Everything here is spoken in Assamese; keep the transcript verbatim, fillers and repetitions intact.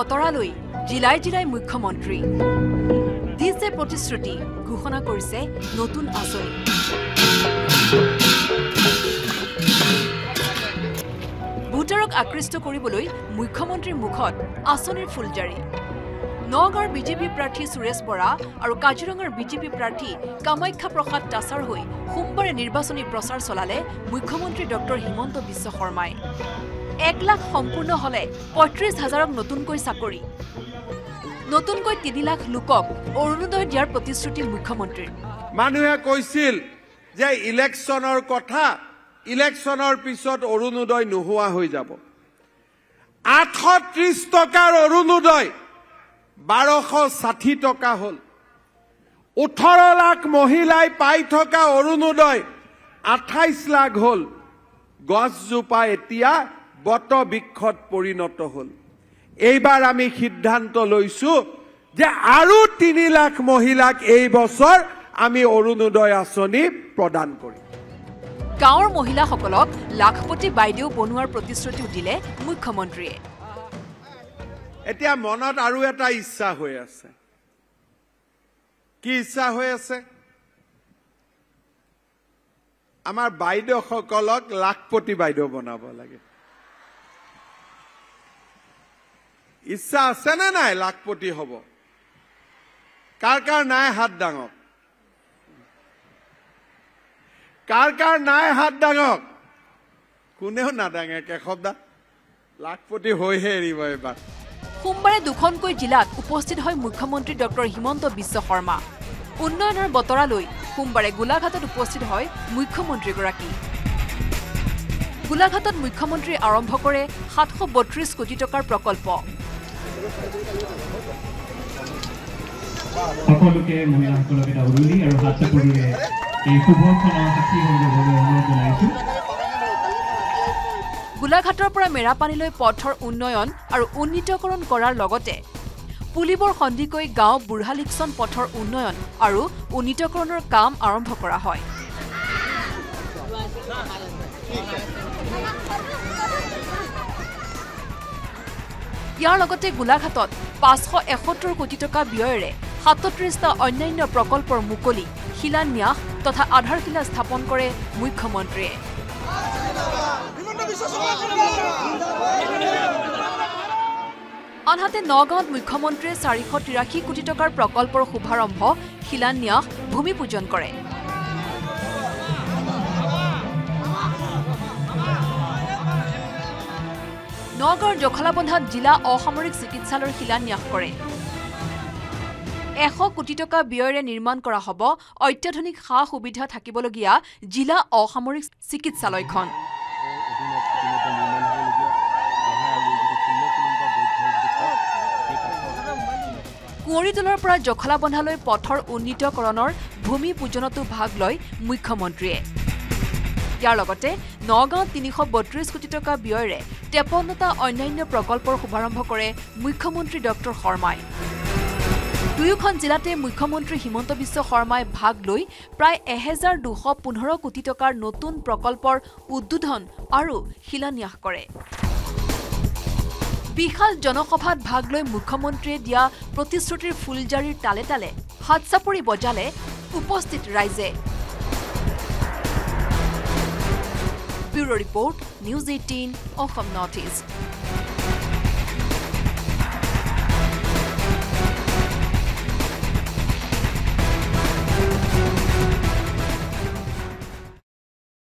বতৰালৈ জিলাই জিলাই মুখ্যমন্ত্ৰী দিছে প্ৰতিশ্ৰুতি ঘোষণা কৰিছে নতুন আঁচনি ভোটাৰক আকৃষ্ট কৰিবলৈ মুখ্যমন্ত্ৰীৰ মুখত আঁচনিৰ ফুলজাৰি নগাঁৱৰ বিজেপি প্ৰাৰ্থী সুৰেশ বৰা আৰু কাজিৰঙাৰ বিজেপি প্ৰাৰ্থী কামাখ্যা প্ৰসাদ তাছাৰ হৈ সোমবাৰে নিৰ্বাচনী প্ৰচাৰ চলালে মুখ্যমন্ত্ৰী ডক্টৰ হিমন্ত বিশ্ব শৰ্মাই এক লাখ সম্পূৰ্ণ হলে পঁয়ত্ৰিশ হাজাৰক নতুনকৈ চাকৰি নতুনকৈ তিনি লাখ লোকক অৰুণোদয় দিয়াৰ প্ৰতিশ্ৰুতি মুখ্যমন্ত্ৰীৰ মানুহে কৈছিল যে ইলেকশ্যনৰ কথা ইলেকশ্যনৰ পিছত অৰুণোদয় নোহোৱা হৈ যাব আঠশ ত্ৰিশ টকাৰ অৰুণোদয় বাৰশ ষাঠি টকা হল ওঠৰ লাখ মহিলাই পাই থকা অৰুণোদয় আঠাইশ লাখ হল গছজোপা এতিয়া বট বৃক্ষত পৰিণত হল এইবাৰ আমি সিদ্ধান্ত লৈছো যে আৰু তিনি লাখ মহিলাক এই বছৰ আমি অৰুণোদয় আঁচনি প্ৰদান কৰিম গাঁৱৰ মহিলাসকলক লাখপতি বাইদেউ বনোৱাৰ প্ৰতিশ্ৰুতিও দিলে মুখ্যমন্ত্ৰীয়ে এতিয়া মনত আৰু এটা ইচ্ছা হৈ আছে কি ইচ্ছা হৈ আছে আমাৰ বাইদেউসকলক লাখপতি বাইদেউ বনাব লাগে ইচ্ছা আছে নে নাই লাখপতি হ'ব কাৰ কাৰ নাই হাত ডাঙক কাৰ কাৰ নাই হাত ডাঙক কোনেও নাডাঙে কেশৱদা লাখপতি হৈহে এৰিব এবাৰ সোমবাৰে দুখনকৈ জিলাত উপস্থিত হয় মুখ্যমন্ত্ৰী ডক্টৰ হিমন্ত বিশ্ব শৰ্মা উন্নয়নৰ বতৰালৈ সোমবাৰে গোলাঘাটত উপস্থিত হয় মুখ্যমন্ত্ৰীগৰাকী গোলাঘাটত মুখ্যমন্ত্ৰী আৰম্ভ কৰে সাতশ বত্ৰিশ কোটি টকাৰ প্ৰকল্প সকলোকে মহিলাসকলক এটা উৰুলি আৰু হাত চাপৰিৰে এই শুভখনৰ সাক্ষী হ'বলৈ অনুৰোধ জনাইছো গোলাঘাটৰ পৰা মেৰাপানীলৈ পথৰ উন্নয়ন আৰু উন্নীতকৰণ কৰাৰ লগতে পুলিবৰ সন্ধিকৈ গাঁও বুঢ়ালিকচন পথৰ উন্নয়ন আৰু উন্নীতকৰণৰ কাম আৰম্ভ কৰা হয় ইয়াৰ লগতে গোলাঘাটত পাঁচশ এসত্তৰ কোটি টকা ব্যয়েৰে সাতত্ৰিশটা অন্যান্য প্ৰকল্পৰ মুকলি শিলান্যাস তথা আধাৰশিলা স্থাপন কৰে মুখ্যমন্ত্ৰীয়ে আনহাতে নগাঁৱত মুখ্যমন্ত্ৰীয়ে চাৰিশ তিৰাশী কোটি টকাৰ প্ৰকল্পৰ শুভাৰম্ভ শিলান্যাস ভূমি পূজন কৰে নগাঁৱৰ জখলাবন্ধাত জিলা অসামৰিক চিকিৎসালয়ৰ শিলান্যাস কৰে এশ কোটি টকা ব্যয়েৰে নিৰ্মাণ কৰা হ'ব অত্যাধুনিক সা সুবিধা থাকিবলগীয়া জিলা অসামৰিক চিকিৎসালয়খন কুঁৱৰীতলৰ পৰা জখলাবন্ধালৈ পথৰ উন্নীতকৰণৰ ভূমি পূজনতো ভাগ লয় মুখ্যমন্ত্ৰীয়ে ইয়াৰ লগতে নগাঁৱত তিনিশ বত্ৰিশ কোটি টকা ব্যয়েৰে তেপন্নটা অন্যান্য প্ৰকল্পৰ শুভাৰম্ভ কৰে মুখ্যমন্ত্ৰী ডক্টৰ শৰ্মাই দুয়োখন জিলাতে মুখ্যমন্ত্ৰী হিমন্ত বিশ্ব শৰ্মাই ভাগ লৈ প্ৰায় এহেজাৰ দুশ পোন্ধৰ কোটি টকাৰ নতুন প্ৰকল্পৰ উদ্বোধন আৰু শিলান্যাস কৰে বিশাল জনসভাত ভাগ লৈ মুখ্যমন্ত্ৰীয়ে দিয়া প্ৰতিশ্ৰুতিৰ ফুলজাৰিৰ তালে তালে হাত চাপৰি বজালে উপস্থিত ৰাইজে bureau report news eighteen Assam north east